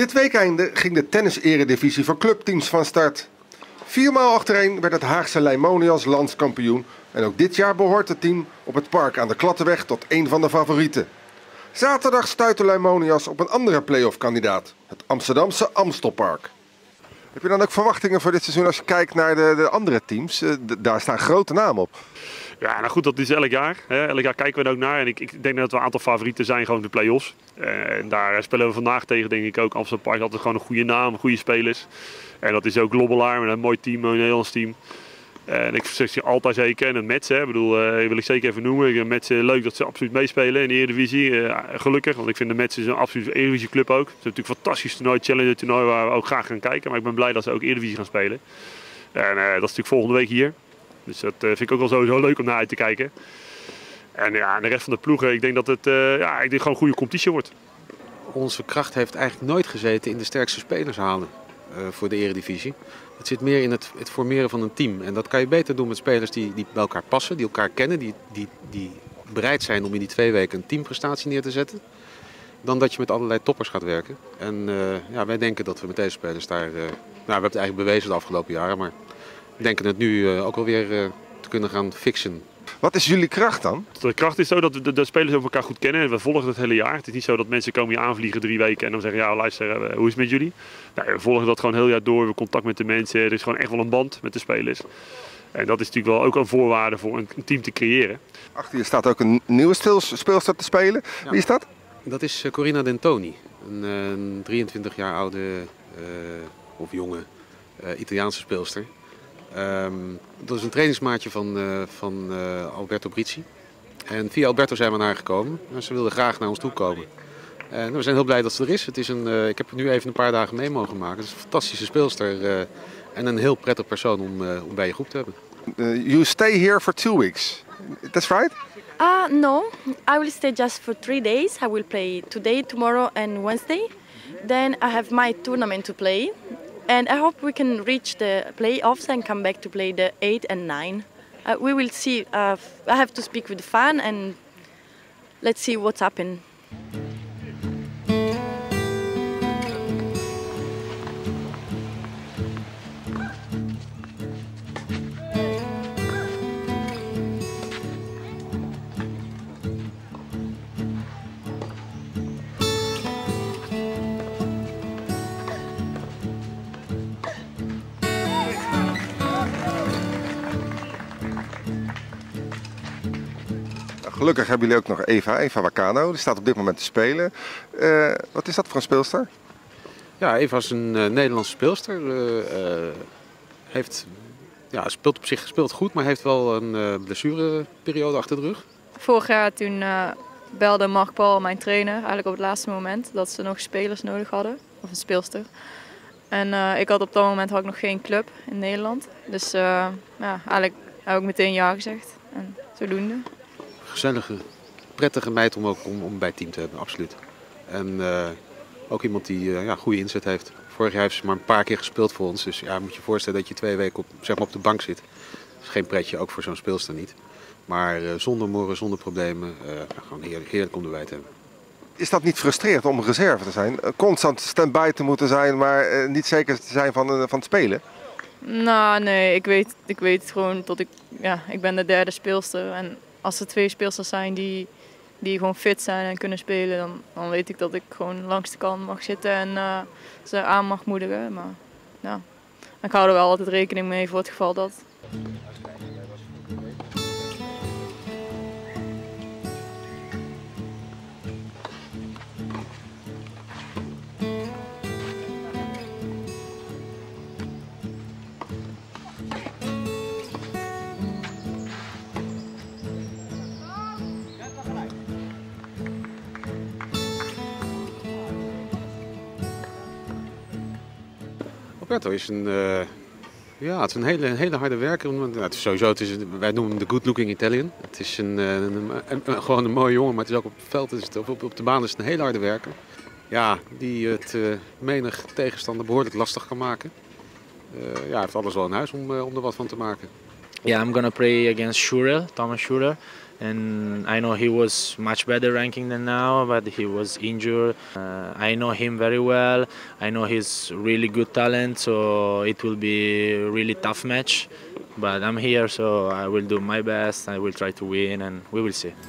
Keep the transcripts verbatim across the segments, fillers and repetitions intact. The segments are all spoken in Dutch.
Dit weekende ging de tennis-eredivisie voor clubteams van start. Viermaal achtereen werd het Haagse Leimonias landskampioen. En ook dit jaar behoort het team op het park aan de Klattenweg tot een van de favorieten. Zaterdag stuitte Leimonias op een andere play-off-kandidaat, het Amsterdamse Amstelpark. Heb je dan ook verwachtingen voor dit seizoen als je kijkt naar de, de andere teams? Uh, daar staan grote namen op. Ja, nou goed, dat is elk jaar. Hè. Elk jaar kijken we er ook naar. En ik, ik denk dat we een aantal favorieten zijn, gewoon de play-offs. Uh, en daar spelen we vandaag tegen, denk ik ook. Amsterdam Park had gewoon een goede naam, goede spelers. En dat is ook Lobbelaar met een mooi team, een Nederlands team. En ik zeg je altijd zeker. En een Mets, hè, bedoel, uh, wil ik zeker even noemen. Ik Mets, uh, leuk dat ze absoluut meespelen in de Eredivisie. Uh, gelukkig, want ik vind de Mets is een absolute Eredivisie club ook. Het is natuurlijk een fantastisch toernooi, Challenger toernooi, waar we ook graag gaan kijken. Maar ik ben blij dat ze ook Eredivisie gaan spelen. En uh, dat is natuurlijk volgende week hier. Dus dat uh, vind ik ook wel sowieso leuk om naar uit te kijken. En ja, de rest van de ploegen, ik denk dat het uh, ja, ik denk gewoon een goede competitie wordt. Onze kracht heeft eigenlijk nooit gezeten in de sterkste spelers halen uh, voor de Eredivisie. Het zit meer in het, het formeren van een team. En dat kan je beter doen met spelers die, die bij elkaar passen, die elkaar kennen, die, die, die bereid zijn om in die twee weken een teamprestatie neer te zetten. Dan dat je met allerlei toppers gaat werken. En uh, ja, wij denken dat we met deze spelers daar... Uh, nou, we hebben het eigenlijk bewezen de afgelopen jaren, maar we denken het nu uh, ook wel weer uh, te kunnen gaan fixen. Wat is jullie kracht dan? De kracht is zo dat de, de spelers ook elkaar goed kennen. We volgen het hele jaar. Het is niet zo dat mensen komen hier aanvliegen drie weken en dan zeggen, ja luister, hoe is het met jullie? Nou, we volgen dat gewoon heel jaar door. We hebben contact met de mensen. Er is gewoon echt wel een band met de spelers. En dat is natuurlijk wel ook een voorwaarde voor een, een team te creëren. Achter je staat ook een nieuwe speelster te spelen. Ja. Wie is dat? Dat is Corina Dentoni. Een, een drieëntwintig jaar oude uh, of jonge uh, Italiaanse speelster. Um, dat is een trainingsmaatje van, uh, van uh, Alberto Brizzi. En via Alberto zijn we naar haar gekomen. En ze wilde graag naar ons toe komen. En we zijn heel blij dat ze er is. Het is een, uh, ik heb nu even een paar dagen mee mogen maken. Het is een fantastische speelster uh, en een heel prettig persoon om, uh, om bij je groep te hebben. Uh, you stay here for two weeks. That's right? Uh, no, I will stay just for three days. I will play today, tomorrow and Wednesday. Then I have my tournament to play. And I hope we can reach the playoffs and come back to play the eight and nine. Uh, we will see. Uh, I have to speak with the fan and let's see what's happening. Gelukkig hebben jullie ook nog Eva, Eva Wakano. Die staat op dit moment te spelen. Uh, wat is dat voor een speelster? Ja, Eva is een uh, Nederlandse speelster. Uh, uh, heeft, ja, speelt op zich speelt goed, maar heeft wel een uh, blessureperiode achter de rug. Vorig jaar toen uh, belde Mark Paul, mijn trainer, eigenlijk op het laatste moment dat ze nog spelers nodig hadden. Of een speelster. En uh, ik had op dat moment had ik nog geen club in Nederland. Dus uh, ja, eigenlijk heb ik meteen ja gezegd. En zodoende. Gezellige, prettige meid om, ook, om, om bij het team te hebben, absoluut. En uh, ook iemand die uh, ja, goede inzet heeft. Vorig jaar heeft ze maar een paar keer gespeeld voor ons. Dus ja, moet je je voorstellen dat je twee weken op, zeg maar op de bank zit. Dat is geen pretje, ook voor zo'n speelster niet. Maar uh, zonder morren, zonder problemen, uh, ja, gewoon heerlijk, heerlijk om erbij te hebben. Is dat niet frustrerend om een reserve te zijn? Constant stand-by te moeten zijn, maar uh, niet zeker te zijn van, uh, van het spelen? Nou, nee, ik weet, ik weet gewoon dat ik, ja, ik ben de derde speelster en als er twee speelsters zijn die, die gewoon fit zijn en kunnen spelen, dan, dan weet ik dat ik gewoon langs de kant mag zitten en uh, ze aan mag moedigen. Maar ja, ik hou er wel altijd rekening mee voor het geval dat. Alberto is een, uh, ja, het is een hele, hele harde werker. Nou, het is sowieso, het is, wij noemen hem de good looking Italian. Het is een, een, een, een, gewoon een mooie jongen, maar het is ook op het veld, is het, op, op de baan is het een hele harde werker. Ja, die het uh, menig tegenstander behoorlijk lastig kan maken. Uh, ja, hij heeft alles wel in huis om, uh, om er wat van te maken. Yeah, I'm gonna play against Schurer, Thomas Schurer, And I know he was much better ranking than now, but he was injured. Uh, I know him very well. I know he's really good talent, so it will be a really tough match. But I'm here, so I will do my best. I will try to win, and we will see.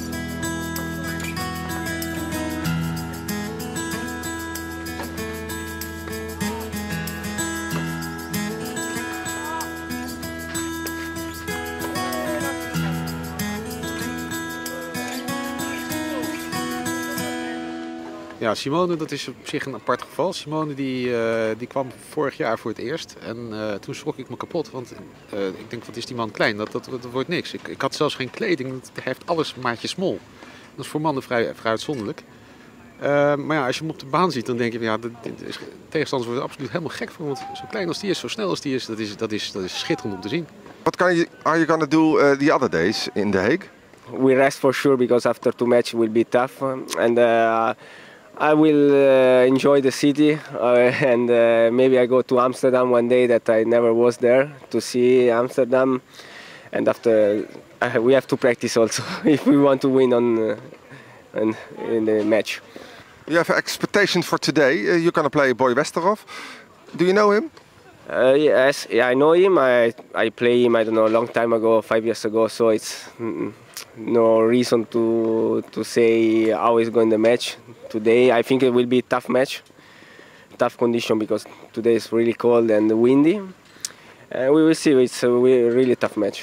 Ja, Simone, dat is op zich een apart geval. Simone die, uh, die kwam vorig jaar voor het eerst en uh, toen schrok ik me kapot. Want uh, ik denk, wat is die man klein, dat, dat, dat wordt niks. Ik, ik had zelfs geen kleding, hij heeft alles maatje small. Dat is voor mannen vrij, vrij uitzonderlijk. Uh, maar ja, als je hem op de baan ziet, dan denk je, ja, de, de, de tegenstanders worden er absoluut helemaal gek van. Want zo klein als die is, zo snel als die is, dat is, dat is, dat is schitterend om te zien. What can you, are you gonna do uh, the other days in The Hague? We rest for sure because after two matches will be tough, and uh, I will uh, enjoy the city uh, and uh, maybe I go to Amsterdam one day that I never was there to see Amsterdam, and after uh, we have to practice also if we want to win on, uh, on in the match. You have expectations for today. Uh, you're gonna play Boy Westerhof. Do you know him? Uh, yes, yeah, I know him. I I play him. I don't know, a long time ago, five years ago. So it's mm, no reason to to say how he's going the match today. I think it will be a tough match, tough condition because today is really cold and windy. And we will see. It's a really tough match.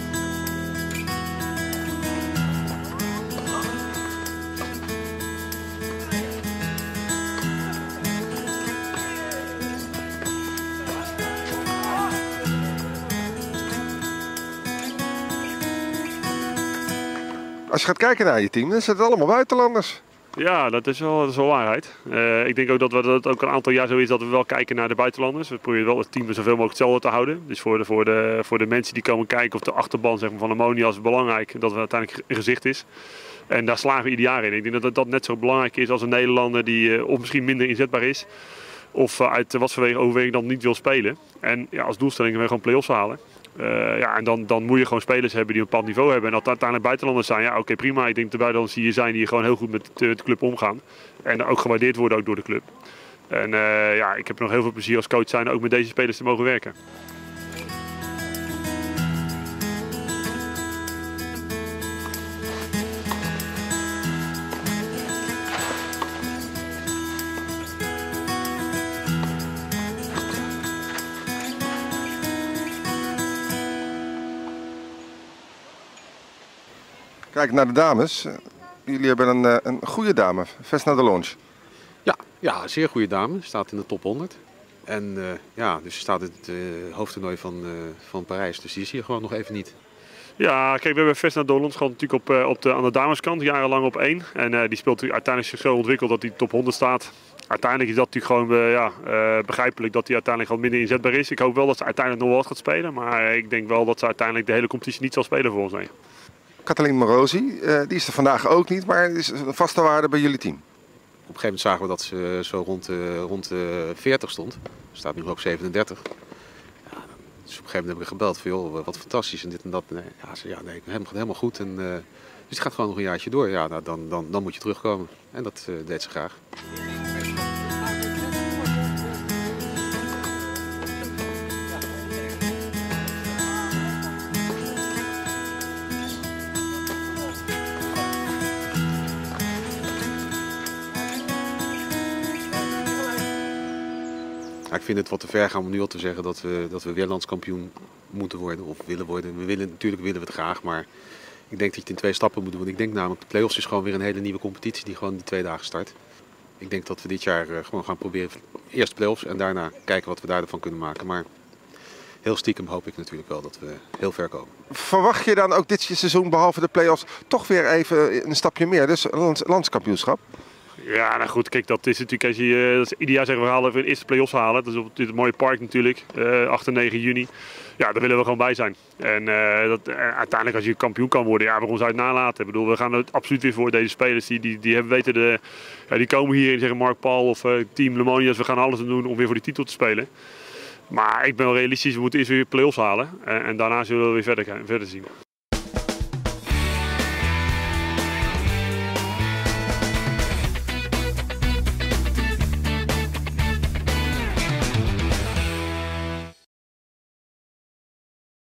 Als je gaat kijken naar je team, dan zijn het allemaal buitenlanders. Ja, dat is wel, dat is wel waarheid. Uh, ik denk ook dat we, dat het ook een aantal jaar zo is dat we wel kijken naar de buitenlanders. We proberen wel het team zoveel mogelijk hetzelfde te houden. Dus voor de, voor de, voor de mensen die komen kijken of de achterban zeg maar, van Omonia is het belangrijk dat het uiteindelijk een gezicht is. En daar slagen we ieder jaar in. Ik denk dat dat net zo belangrijk is als een Nederlander die uh, of misschien minder inzetbaar is. Of uh, uit wat voor overweging dan niet wil spelen. En ja, als doelstelling willen we gewoon play-offs halen. Uh, ja, en dan, dan moet je gewoon spelers hebben die een bepaald niveau hebben. En dat uiteindelijk buitenlanders zijn, ja oké okay, prima. Ik denk de buitenlanders die hier zijn die gewoon heel goed met de, de club omgaan. En ook gewaardeerd worden ook door de club. En uh, ja, ik heb nog heel veel plezier als coach zijn ook met deze spelers te mogen werken. Kijk naar de dames. Jullie hebben een, een goede dame, Vesna de Longe. Ja, ja, een zeer goede dame. Staat in de top honderd. En uh, ja, dus ze staat in het uh, hoofdtoernooi van, uh, van Parijs. Dus die is hier gewoon nog even niet. Ja, kijk, we hebben Vesna de Longe gewoon natuurlijk op, uh, op de, aan de dameskant jarenlang op één. En uh, die speelt uiteindelijk zich zo ontwikkeld dat hij top honderd staat. Uiteindelijk is dat natuurlijk gewoon uh, ja, uh, begrijpelijk dat hij uiteindelijk gewoon minder inzetbaar is. Ik hoop wel dat ze uiteindelijk nog wel wat gaat spelen. Maar ik denk wel dat ze uiteindelijk de hele competitie niet zal spelen voor ons. Nee. Katalin Morosi, uh, die is er vandaag ook niet, maar is een vaste waarde bij jullie team. Op een gegeven moment zagen we dat ze zo rond, uh, rond uh, veertig stond. Ze staat nu op zevenendertig. Ja, dus op een gegeven moment heb ik gebeld van joh, wat fantastisch en dit en dat. Nee, ja, ze, ja, nee, het gaat helemaal goed. En, uh, dus het gaat gewoon nog een jaartje door. Ja, nou, dan, dan, dan moet je terugkomen. En dat uh, deed ze graag. Ja, ik vind het wat te ver gaan om nu al te zeggen dat we, dat we weer landskampioen moeten worden of willen worden. We willen, natuurlijk willen we het graag, maar ik denk dat je het in twee stappen moet doen. Ik denk namelijk, de play-offs is gewoon weer een hele nieuwe competitie die gewoon die twee dagen start. Ik denk dat we dit jaar uh, gewoon gaan proberen eerst de play-offs en daarna kijken wat we daarvan kunnen maken. Maar heel stiekem hoop ik natuurlijk wel dat we heel ver komen. Verwacht je dan ook dit seizoen, behalve de play-offs, toch weer even een stapje meer, dus lands, landskampioenschap? Ja, nou goed, kijk, dat is natuurlijk als je dat is ieder jaar zeggen we halen we een eerste play-offs halen. Dat is op dit mooie park natuurlijk, uh, acht en negen juni. Ja, daar willen we gewoon bij zijn. En uh, dat, uh, uiteindelijk als je kampioen kan worden, ja, waarom zou je het nalaten? Ik bedoel, we gaan het absoluut weer voor deze spelers die, die, die hebben weten, de, ja, die komen hier en zeggen Mark Paul of uh, Team Lemonias, we gaan alles doen om weer voor die titel te spelen. Maar ik ben wel realistisch, we moeten eerst weer play-offs halen en, en daarna zullen we weer verder, verder zien.